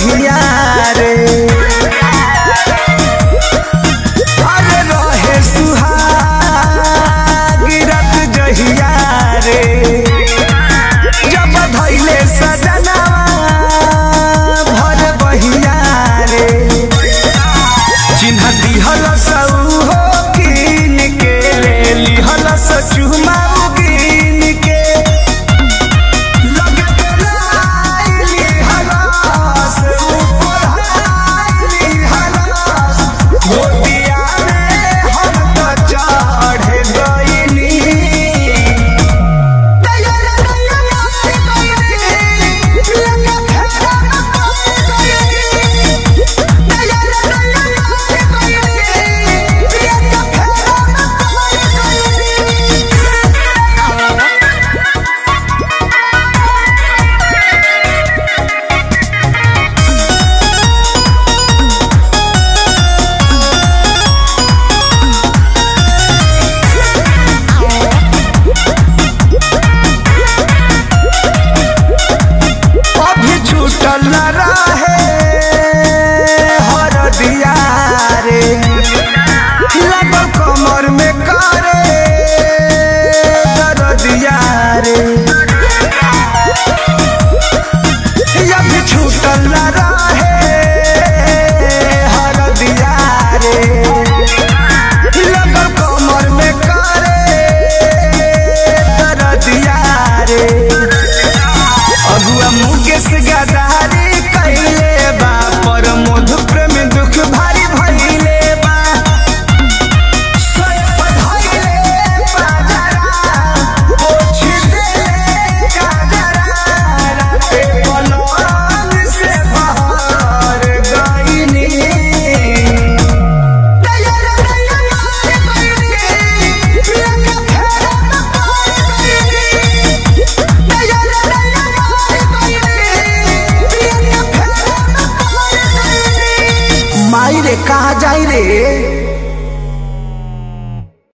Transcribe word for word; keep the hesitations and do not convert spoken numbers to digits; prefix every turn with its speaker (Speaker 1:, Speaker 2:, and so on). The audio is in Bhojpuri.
Speaker 1: बहिया रे अरे रहे सुहाग रात जहिया रे जब धैले सजनवा भर बहिया रे चिन्ह दिहल सौ हो कीन के ले लिहल सचुमा न रहे हर दिया रे लगल कमर में करे दर दिया रे अभी छूटल न रहे हर दिया रे लगल कमर में करे दर दिया रे अगुआ मुकेश गदारी कैले बा पर मधु प्रेम दुख भारी भइले बा सोए पधइले बाजरा पोछ दे काजरा राते पलंग से बाहर गइनी दया दया मार गइनी प्रिया का फेरा पार गइनी दया दया माई रे कहाँ जाई रे।